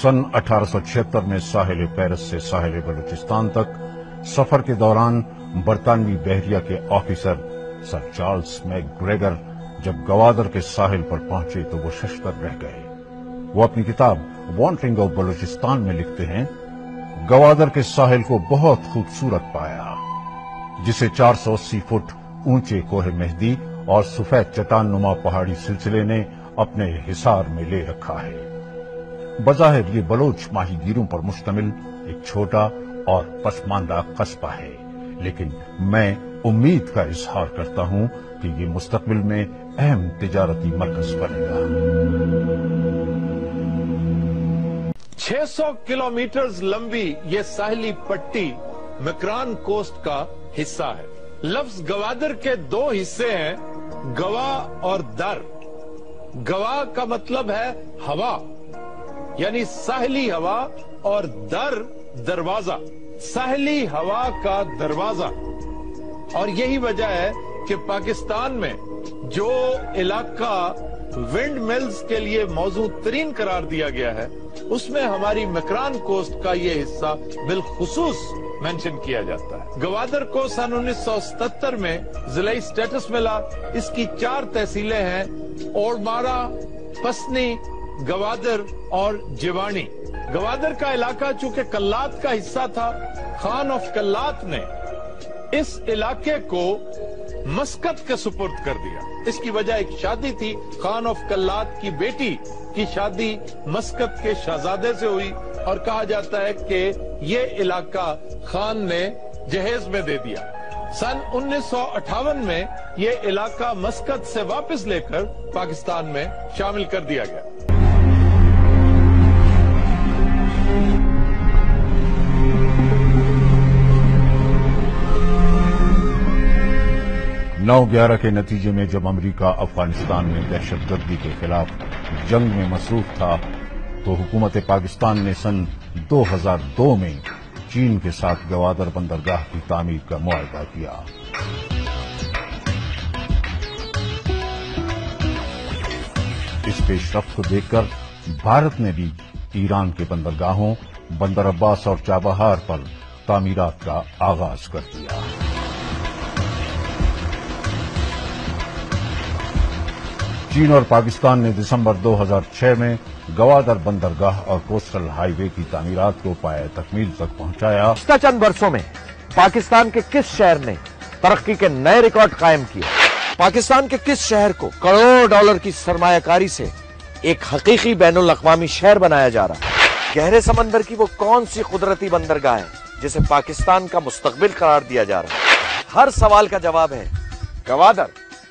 सन 1876 में साहिल पेरिस से साहिल बलूचिस्तान तक सफर के दौरान बरतानवी बहरिया के ऑफिसर सर चार्ल्स मैकग्रेगर जब गवादर के साहिल पर पहुंचे तो वो शशदर रह गए। वो अपनी किताब वॉन्डरिंग ऑफ बलूचिस्तान में लिखते हैं, गवादर के साहिल को बहुत खूबसूरत पाया, जिसे 480 फुट ऊंचे कोहे मेहदी और सफेद चट्टान नुमा पहाड़ी सिलसिले ने अपने हिसार में ले रखा है। बज़ाहिर ये बलोच माहीगीरों पर मुश्तमिल एक छोटा और पसमानदा कस्बा है, लेकिन मैं उम्मीद का इजहार करता हूं कि ये मुस्तकबिल में अहम तिजारती मरकज बनेगा। 600 किलोमीटर लंबी ये साहिली पट्टी मकरान कोस्ट का हिस्सा है। लफ्ज गवादर के दो हिस्से हैं, गवा और दर। गवा का मतलब है हवा, यानी साहिली हवा, और दर दरवाजा, साहिली हवा का दरवाजा। और यही वजह है कि पाकिस्तान में जो इलाका विंड मिल्स के लिए मौजू तरीन करार दिया गया है, उसमें हमारी मकरान कोस्ट का ये हिस्सा बिलखुसूस मेंशन किया जाता है। गवादर को सन 1977 में जिलाई स्टेटस मिला। इसकी 4 तहसीलें हैं, ओड़मारा, पसनी, गवादर और जिवानी। गवादर का इलाका चूंकि कल्लात का हिस्सा था, खान ऑफ कल्लात ने इस इलाके को मस्कत के सुपुर्द कर दिया। इसकी वजह एक शादी थी, खान ऑफ कल्लात की बेटी की शादी मस्कत के शहजादे से हुई, और कहा जाता है कि ये इलाका खान ने जहेज में दे दिया। सन 1958 में ये इलाका मस्कत से वापस लेकर पाकिस्तान में शामिल कर दिया गया। 9/11 के नतीजे में जब अमेरिका अफगानिस्तान में दहशतगर्दी के खिलाफ जंग में मसरूफ था, तो हुकूमत पाकिस्तान ने सन 2002 में चीन के साथ गवादर बंदरगाह की तामीर का मुआहदा किया। इस पेशरफ्त को देखकर भारत ने भी ईरान के बंदरगाहों बंदर अब्बास और चाबहार पर तामीरात का आगाज कर दिया। चीन और पाकिस्तान ने दिसंबर 2006 में गवादर बंदरगाह और कोस्टल हाईवे की तामीरात को पाए तकमील तक पहुंचाया। पिछले चंद वर्षों में पाकिस्तान के किस शहर ने तरक्की के नए रिकॉर्ड कायम किए? पाकिस्तान के किस शहर को करोड़ों डॉलर की सरमायाकारी से एक हकीकी बैनुल अक़वामी शहर बनाया जा रहा है? गहरे समंदर की वो कौन सी कुदरती बंदरगाह है जिसे पाकिस्तान का मुस्तकबिल करार दिया जा रहा है? हर सवाल का जवाब है गवादर।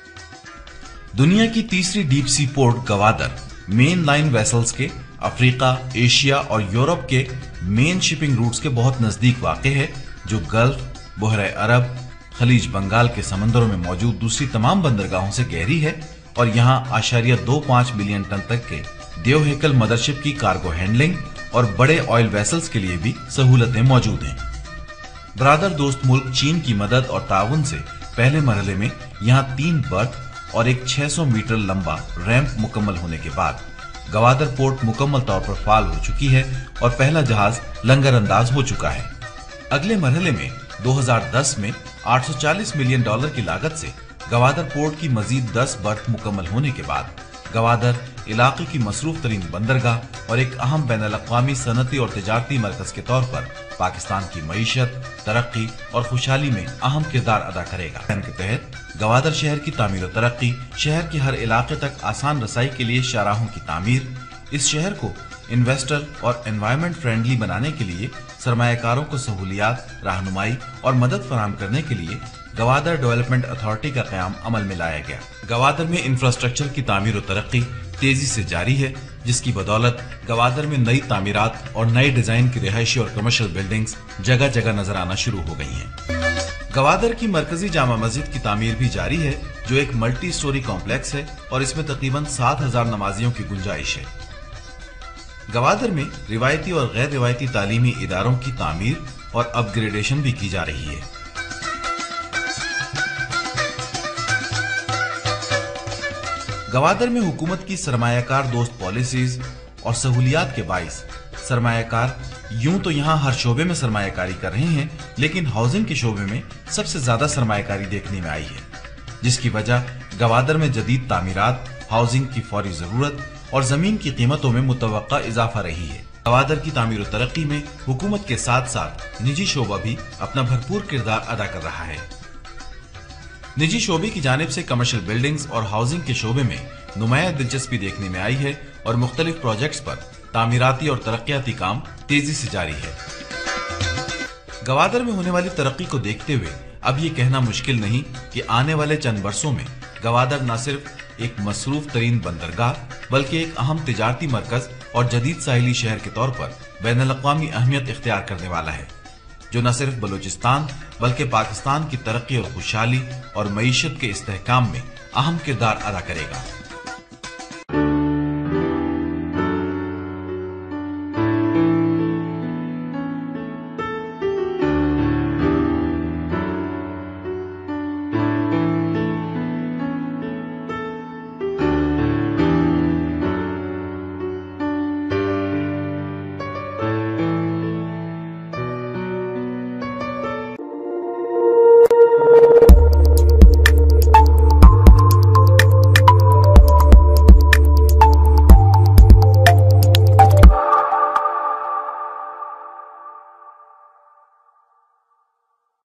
दुनिया की तीसरी deep sea port Gwadar main line vessels के अफ्रीका, एशिया और यूरोप के मेन शिपिंग रूट्स के बहुत नजदीक वाक़ है, जो गल्फ, बहरे अरब, खलीज बंगाल के समंदरों में मौजूद दूसरी तमाम बंदरगाहों से गहरी है, और यहाँ 0.25 बिलियन टन तक के देवहेकल मदरशिप की कार्गो हैंडलिंग और बड़े ऑयल वेसल्स के लिए भी सहूलतें मौजूद हैं। ब्रादर दोस्त मुल्क चीन की मदद और ताउन से पहले मरहले में यहाँ 3 बर्थ और एक 600 मीटर लंबा रैंप मुकम्मल होने के बाद गवादर पोर्ट मुकम्मल तौर पर फाल हो चुकी है और पहला जहाज लंगर अंदाज हो चुका है। अगले मरहले में 2010 में 840 मिलियन डॉलर की लागत से गवादर पोर्ट की मजीद 10 बर्थ मुकम्मल होने के बाद गवादर इलाके की मसरूफ तरीन बंदरगाह और एक अहम बैनुल-अक़वामी सनती और तिजारती मरकज के तौर पर पाकिस्तान की मईशत, तरक्की और खुशहाली में अहम किरदार अदा करेगा। के तहत गवादर शहर की तामीर और तरक्की, शहर के हर इलाके तक आसान रसाई के लिए शाहराहों की तामीर, इस शहर को इन्वेस्टर और एनवायरमेंट फ्रेंडली बनाने के लिए सरमायाकारों को सहूलियात, रहनुमाई और मदद फराहम करने के लिए गवादर डेवलपमेंट अथॉरिटी का क़याम अमल में लाया गया। गवादर में इंफ्रास्ट्रक्चर की तामीर और तरक्की तेजी से जारी है, जिसकी बदौलत गवादर में नई तामीरात और नए डिजाइन की रिहायशी और कमर्शियल बिल्डिंग्स जगह जगह नजर आना शुरू हो गई हैं। गवादर की मरकजी जामा मस्जिद की तामीर भी जारी है, जो एक मल्टी स्टोरी कॉम्प्लेक्स है और इसमें तकरीबन 7,000 नमाजियों की गुंजाइश है। गवादर में रिवायती और गैर रिवायती तालीमी इदारों की तामीर और अपग्रेडेशन भी की जा रही है। गवादर में हुकूमत की सरमायाकार दोस्त पॉलिसीज और सहूलियात के बाइस सरमाया कार यूं तो यहाँ हर शोबे में सरमायाकारी कर रहे हैं, लेकिन हाउसिंग के शोबे में सबसे ज्यादा सरमायाकारी देखने में आई है, जिसकी वजह गवादर में जदीद तामीरात, हाउसिंग की फौरी जरूरत और जमीन की कीमतों में मुतवक्का इजाफा रही है। गवादर की तामीर और तरक्की में हुकूमत के साथ साथ निजी शोबा भी अपना भरपूर किरदार अदा कर रहा है। निजी शोबे की जानिब से कमर्शियल बिल्डिंग्स और हाउसिंग के शोबे में नुमाया दिलचस्पी देखने में आई है और मुख्तलिफ प्रोजेक्ट्स पर तामीराती और तरक्याती काम तेजी से जारी है। गवादर में होने वाली तरक्की को देखते हुए अब ये कहना मुश्किल नहीं कि आने वाले चंद वर्षों में गवादर न सिर्फ एक मसरूफ तरीन बंदरगाह बल्कि एक अहम तिजारती मरकज और जदीद साहिली शहर के तौर पर बैनुल-अक़वामी अहमियत इख्तियार करने वाला है, जो न सिर्फ बलूचिस्तान बल्कि पाकिस्तान की तरक्की और खुशहाली और मईशत के इस्तेहकाम में अहम किरदार अदा करेगा।